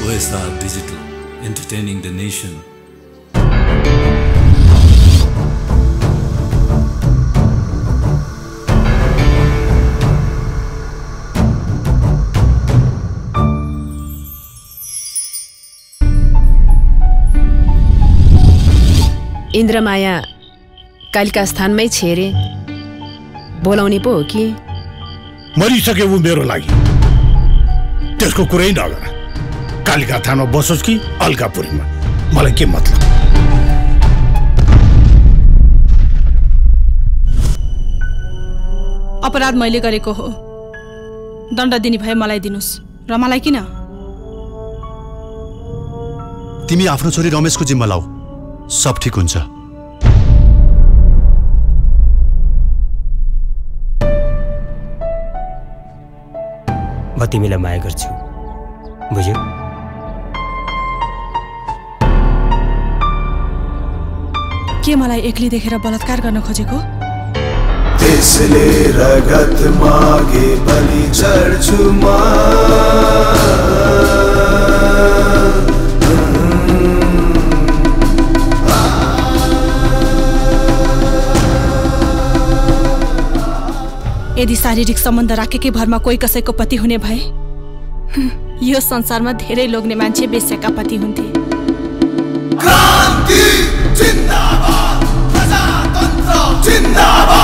OSR Digital, entertaining the nation. Indramaya Kalika स्थानमै छेरे बोलाउने पो हो कि मरिसके उ मेरो लागि त्यसको कुरै नगर कालिका थानमा बसोस् कि अलकापुरीमा मलाई के मतलब अपराध मैले गरेको हो दण्ड दिने भए मलाई दिनुस् र मलाई किन तिमी आफ्नो छोरी रमेशको जिम्मा लाऊ सब ठीक हुन्छ म तिमीलाई माया गर्छु बुझ्यौ के मलाई एक्लै देखेर बलात्कार गर्न खोजेको त्यसले रगत मागे बलि चढ्छु म यदि शारीरिक सम्बन्ध राखेकै भरमा कोही कसैको पति हुने भए यो संसारमा धेरै लोग्ने मान्छे बेस्याका पति हुन्थे क्रान्ति जिन्दाबाद प्रजातन्त्र जिन्दाबाद